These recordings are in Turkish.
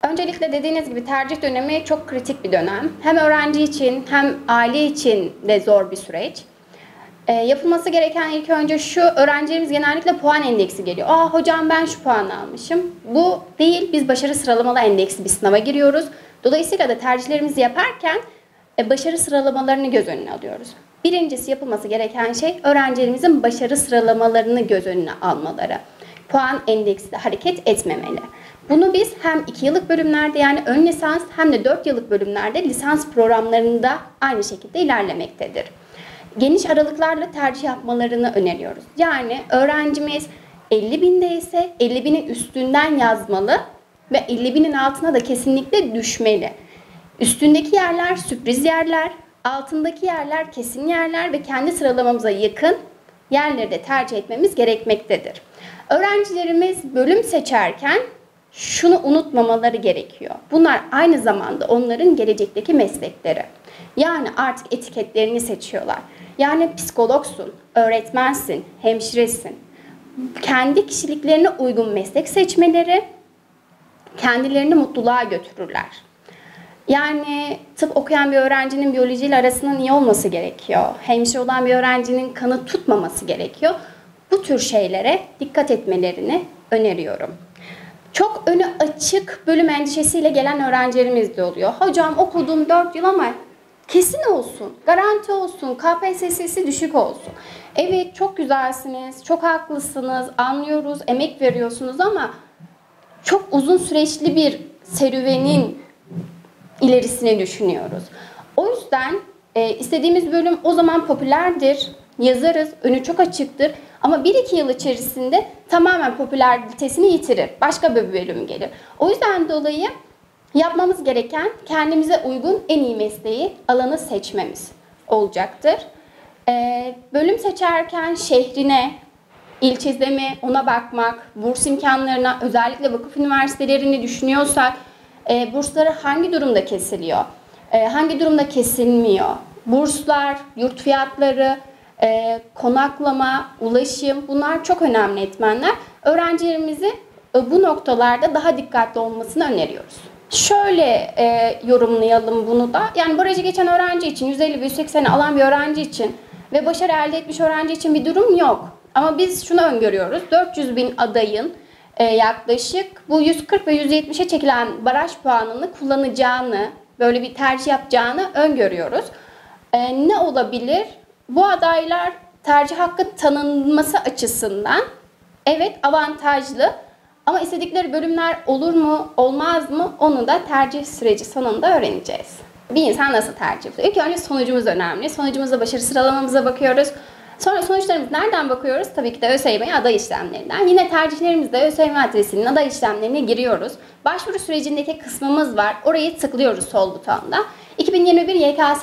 Öncelikle dediğiniz gibi tercih dönemi çok kritik bir dönem. Hem öğrenci için hem aile için de zor bir süreç. Yapılması gereken ilk önce şu, öğrencilerimiz genellikle puan endeksi geliyor. Hocam ben şu puanı almışım. Bu değil, biz başarı sıralamalı endeksli bir sınava giriyoruz. Dolayısıyla da tercihlerimizi yaparken başarı sıralamalarını göz önüne alıyoruz. Birincisi yapılması gereken şey öğrencilerimizin başarı sıralamalarını göz önüne almaları. Puan endeksli hareket etmemeli. Bunu biz hem 2 yıllık bölümlerde yani ön lisans hem de 4 yıllık bölümlerde lisans programlarında aynı şekilde ilerlemektedir. Geniş aralıklarla tercih yapmalarını öneriyoruz. Yani öğrencimiz 50.000'de ise 50.000'in üstünden yazmalı ve 50.000'in altına da kesinlikle düşmeli. Üstündeki yerler sürpriz yerler, altındaki yerler kesin yerler ve kendi sıralamamıza yakın yerleri de tercih etmemiz gerekmektedir. Öğrencilerimiz bölüm seçerken şunu unutmamaları gerekiyor. Bunlar aynı zamanda onların gelecekteki meslekleri. Yani artık etiketlerini seçiyorlar. Yani psikologsun, öğretmensin, hemşiresin. Kendi kişiliklerine uygun meslek seçmeleri kendilerini mutluluğa götürürler. Yani tıp okuyan bir öğrencinin biyolojiyle arasının iyi olması gerekiyor. Hemşire olan bir öğrencinin kanı tutmaması gerekiyor. Bu tür şeylere dikkat etmelerini öneriyorum. Çok önü açık bölüm endişesiyle gelen öğrencilerimiz de oluyor. Hocam okuduğum 4 yıl ama kesin olsun, garanti olsun, KPSS'si düşük olsun. Evet çok güzelsiniz, çok haklısınız, anlıyoruz, emek veriyorsunuz ama çok uzun süreçli bir serüvenin ilerisini düşünüyoruz. O yüzden istediğimiz bölüm o zaman popülerdir, yazarız, önü çok açıktır ama 1-2 yıl içerisinde tamamen popülaritesini yitirir. Başka bir bölüm gelir. O yüzden dolayı yapmamız gereken kendimize uygun en iyi mesleği, alanı seçmemiz olacaktır. Bölüm seçerken şehrine, ilçesine mi ona bakmak, burs imkanlarına, özellikle vakıf üniversitelerini düşünüyorsak bursları hangi durumda kesiliyor, hangi durumda kesilmiyor, burslar, yurt fiyatları, konaklama, ulaşım bunlar çok önemli etmenler. Öğrencilerimizi bu noktalarda daha dikkatli olmasını öneriyoruz. Şöyle yorumlayalım bunu da. Yani barajı geçen öğrenci için, 150 ve 180 alan bir öğrenci için ve başarı elde etmiş öğrenci için bir durum yok. Ama biz şunu öngörüyoruz. 400.000 adayın yaklaşık bu 140 ve 170'e çekilen baraj puanını kullanacağını, böyle bir tercih yapacağını öngörüyoruz. Ne olabilir? Bu adaylar tercih hakkı tanınması açısından evet avantajlı ama istedikleri bölümler olur mu, olmaz mı onu da tercih süreci sonunda öğreneceğiz. Bir insan nasıl tercih ediyor? İlk önce sonucumuz önemli. Sonucumuzda başarı sıralamamıza bakıyoruz. Sonra sonuçlarımız nereden bakıyoruz? Tabii ki de ÖSYM'ye aday işlemlerinden. Yine tercihlerimizde ÖSYM adresinin aday işlemlerine giriyoruz. Başvuru sürecindeki kısmımız var. Orayı tıklıyoruz sol butonda. 2021 YKS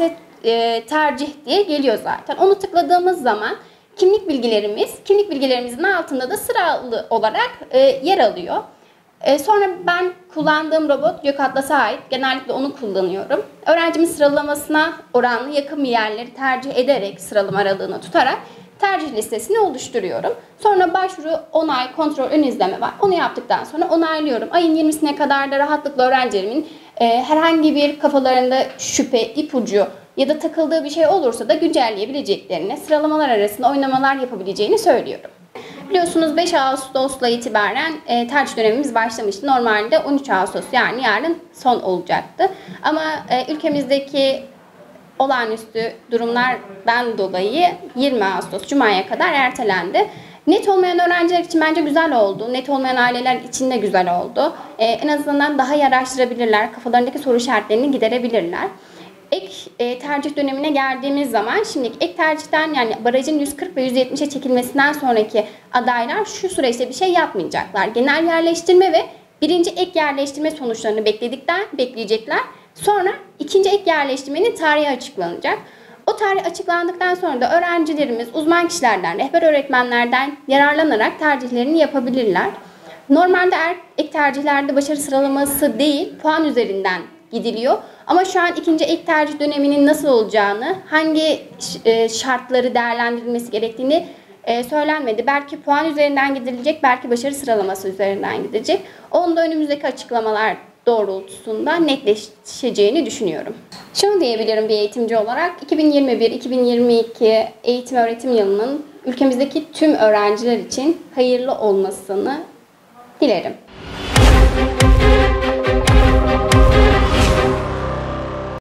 tercih diye geliyor zaten. Onu tıkladığımız zaman kimlik bilgilerimizin altında da sıralı olarak yer alıyor. Sonra ben kullandığım robot Gökatlas'a ait. Genellikle onu kullanıyorum. Öğrencimin sıralamasına oranlı yakın bir yerleri tercih ederek, sıralama aralığını tutarak tercih listesini oluşturuyorum. Sonra başvuru, onay, kontrol, ön izleme var. Onu yaptıktan sonra onaylıyorum. Ayın 20'sine kadar da rahatlıkla öğrencilerimin herhangi bir kafalarında şüphe, ipucu ya da takıldığı bir şey olursa da güncelleyebileceklerini, sıralamalar arasında oynamalar yapabileceğini söylüyorum. Biliyorsunuz 5 Ağustos'la itibaren tercih dönemimiz başlamıştı. Normalde 13 Ağustos yani yarın son olacaktı. Ama ülkemizdeki olağanüstü durumlardan dolayı 20 Ağustos Cuma'ya kadar ertelendi. Net olmayan öğrenciler için bence güzel oldu. Net olmayan aileler için de güzel oldu. En azından daha iyi araştırabilirler, kafalarındaki soru işaretlerini giderebilirler. Ek tercih dönemine geldiğimiz zaman şimdi ek tercihten yani barajın 140 ve 170'e çekilmesinden sonraki adaylar şu süreçte bir şey yapmayacaklar. Genel yerleştirme ve birinci ek yerleştirme sonuçlarını bekleyecekler. Sonra ikinci ek yerleştirmenin tarihi açıklanacak. O tarih açıklandıktan sonra da öğrencilerimiz uzman kişilerden, rehber öğretmenlerden yararlanarak tercihlerini yapabilirler. Normalde ek tercihlerde başarı sıralaması değil, puan üzerinden gidiliyor. Ama şu an ikinci ek tercih döneminin nasıl olacağını, hangi şartları değerlendirilmesi gerektiğini söylenmedi. Belki puan üzerinden gidilecek, belki başarı sıralaması üzerinden gidecek. Onu da önümüzdeki açıklamalar doğrultusunda netleşeceğini düşünüyorum. Şunu diyebilirim bir eğitimci olarak, 2021-2022 eğitim öğretim yılının ülkemizdeki tüm öğrenciler için hayırlı olmasını dilerim.